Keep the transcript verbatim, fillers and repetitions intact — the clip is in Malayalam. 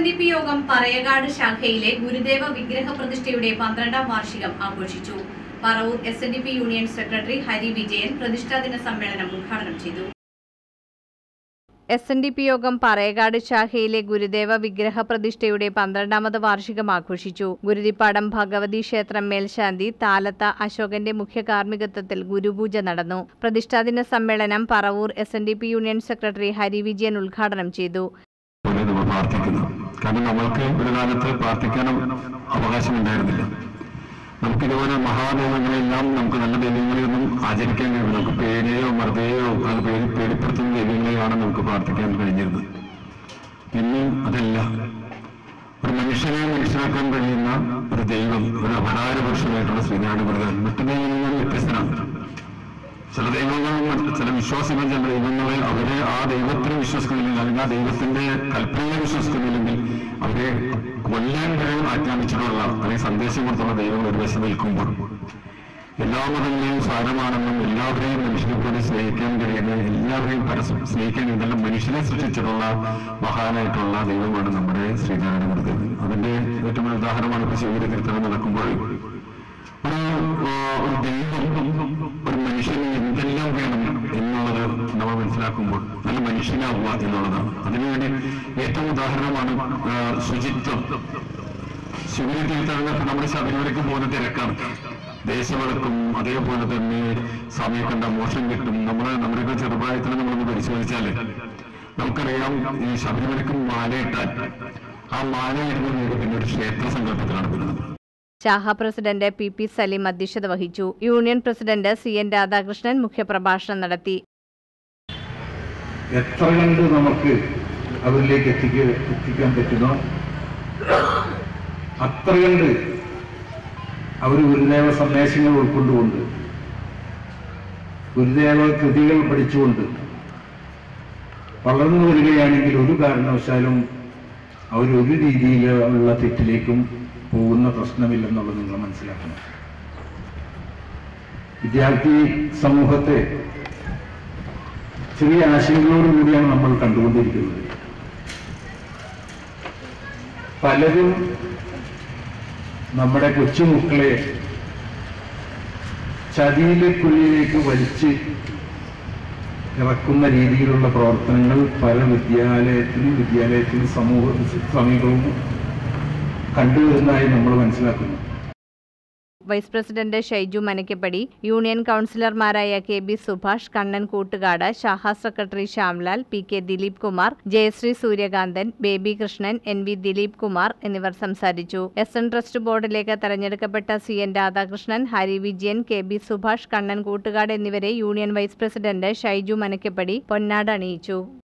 ഡി പി യോഗം പറയകാട് ശാഖയിലെ ഗുരുദേവ വിഗ്രഹ പ്രതിഷ്ഠയുടെ പന്ത്രണ്ടാം വാർഷികം ആഘോഷിച്ചു. Paravur S N D P union secretary Hari Vijayan പ്രതിഷ്ഠാദിന സമ്മേളനം ഉദ്ഘാടനം ചെയ്തു. എസ് എൻ ഡി പി യോഗം പറയകാട് ശാഖയിലെ ഗുരുദേവ വിഗ്രഹ പ്രതിഷ്ഠയുടെ പന്ത്രണ്ടാമത് വാർഷികം ആഘോഷിച്ചു. ഗുരുതിപ്പാടം ഭഗവതി ക്ഷേത്രം മേൽശാന്തി താലത്ത അശോകന്റെ മുഖ്യ കാർമ്മികത്വത്തിൽ ഗുരുപൂജ നടന്നു. പ്രതിഷ്ഠാദിന സമ്മേളനം Paravur S N D P union secretary Hari Vijayan ഉദ്ഘാടനം ചെയ്തു. കാരണം നമ്മൾക്ക് ഒരു കാലത്ത് പ്രാർത്ഥിക്കാനും അവകാശമുണ്ടായിരുന്നില്ല. നമുക്കിതുപോലെ മഹാദൈവങ്ങളെല്ലാം നമുക്ക് നല്ല ദൈവങ്ങളെയൊന്നും ആചരിക്കാൻ കഴിയും. നമുക്ക് പേടിയോ മർദ്ദയോ അത് പേടി പേടിപ്പെടുത്തുന്ന ദൈവങ്ങളെയാണ് നമുക്ക് പ്രാർത്ഥിക്കാൻ കഴിഞ്ഞിരുന്നത്. ഇന്ന് അതല്ല, ഒരു മനുഷ്യനെ മനസ്സിലാക്കാൻ കഴിയുന്ന ഒരു ദൈവം, ഒരു അവതാര പുരുഷനായിട്ടുള്ള ശ്രീനാരായണ ഗുരുദേവൻ മറ്റു ദൈവങ്ങളിൽ വ്യത്യസ്തനാണ്. ചില ദൈവങ്ങളും ചില വിശ്വാസികൾ ചില ദൈവങ്ങളെ അവരെ ആ ദൈവത്തിന് വിശ്വസിക്കുന്നില്ലെങ്കിൽ അല്ലെങ്കിൽ ആ ദൈവത്തിന്റെ കൽപ്പനയെ വിശ്വസിക്കുന്നില്ലെങ്കിൽ അവരെ കൊല്ലാൻ വരെ ആജ്ഞാപിച്ചിട്ടുള്ള അല്ലെങ്കിൽ സന്ദേശം കൊടുത്തുള്ള ദൈവങ്ങൾ ഒരു വശം നിൽക്കുമ്പോൾ എല്ലാ മതങ്ങളെയും സാരമാണെന്നും എല്ലാവരെയും മനുഷ്യനെ പോലെ സ്നേഹിക്കാൻ കഴിയുന്ന എല്ലാവരെയും പരസ്പരം സ്നേഹിക്കാൻ ഇതെല്ലാം മനുഷ്യനെ സൃഷ്ടിച്ചിട്ടുള്ള മഹാനായിട്ടുള്ള ദൈവമാണ് നമ്മുടെ ശ്രീനാരായണ ഗുരുദേവൻ. അതിന്റെ ഏറ്റവും വലിയ ഉദാഹരണമാണ് ഇപ്പൊ ശിവഗിരി തീർത്ഥാടനം നടക്കുമ്പോൾ ഒരു ഒരു ദൈവം ഒരു മനുഷ്യന് എന്തെല്ലാം വേണം എന്നുള്ളത് നമ്മൾ മനസ്സിലാക്കുമ്പോൾ നല്ല മനുഷ്യനാവുക എന്നുള്ളതാണ്. അതിനുവേണ്ടി ഏറ്റവും ഉദാഹരണമാണ് ശുചിത്വം. ശിവഗിരി തീർത്ഥാടനം നമ്മുടെ ശബരിമലയ്ക്ക് പോകുന്ന തിരക്കാണ്. ദേശവിളക്കും അതേപോലെ തന്നെ സമയക്കണ്ട മോശം കിട്ടും. നമ്മൾ നമ്മുടെയൊക്കെ ചെറുപ്രായത്തിൽ നമ്മളൊന്ന് പരിശോധിച്ചാൽ നമുക്കറിയാം, ഈ ശബരിമലയ്ക്ക് മാലയിട്ടാൽ ആ മാല ഇടുന്നത് പിന്നെ ഒരു ക്ഷേത്ര സങ്കല്പത്തിലാണ് വരുന്നത്. ശാഖ പ്രസിഡന്റ് പി പി സലീം അധ്യക്ഷത വഹിച്ചു. Union president C N Radhakrishnan മുഖ്യപ്രഭാഷണം നടത്തി. എത്ര കണ്ട് നമുക്ക് അവരിലേക്ക് എത്തിക്ക എത്തിക്കാൻ പറ്റുന്നോ അത്ര കണ്ട് അവർ ഗുരുദേവ സന്ദേശങ്ങൾ ഉൾക്കൊണ്ടുകൊണ്ട് ഗുരുദേവ കൃതികൾ പഠിച്ചുകൊണ്ട് വളർന്നു വരികയാണെങ്കിൽ ഒരു കാരണവശാലും അവരൊരു രീതിയിലുള്ള തെറ്റിലേക്കും പോകുന്ന പ്രശ്നമില്ലെന്നുള്ളത് നിങ്ങൾ മനസ്സിലാക്കണം. വിദ്യാർത്ഥി സമൂഹത്തെ ചെറിയ ആശങ്കകളോടുകൂടിയാണ് നമ്മൾ കണ്ടുകൊണ്ടിരിക്കുന്നത്. പലരും നമ്മുടെ കൊച്ചുമക്കളെ ചതിയിലേക്കുള്ളിലേക്ക് വലിച്ച് ഇറക്കുന്ന രീതിയിലുള്ള പ്രവർത്തനങ്ങൾ പല വിദ്യാലയത്തിലും വിദ്യാലയത്തിലും സമൂഹ സമീപവും കണ്ടുവരുന്നതായി നമ്മൾ മനസ്സിലാക്കുന്നു. Vice president Shaiju Manakkappady, union കൌൺസിലർമാരായ കെ ബി സുഭാഷ്, കണ്ണൻ കൂട്ടുകാട്, ശാഖ secretary Shyamlal, P K Dileep Kumar, Jayasree Suryakanthan, Baby Krishnan, N V Dileep Kumar എന്നിവർ സംസാരിച്ചു. എസ് എൻ ട്രസ്റ്റ് ബോർഡിലേക്ക് തെരഞ്ഞെടുക്കപ്പെട്ട C N Radhakrishnan, Hari Vijayan, K B Subhash, Kannan Koottukad എന്നിവരെ union vice president Shaiju Manakkappady പൊന്നാട അണിയിച്ചു.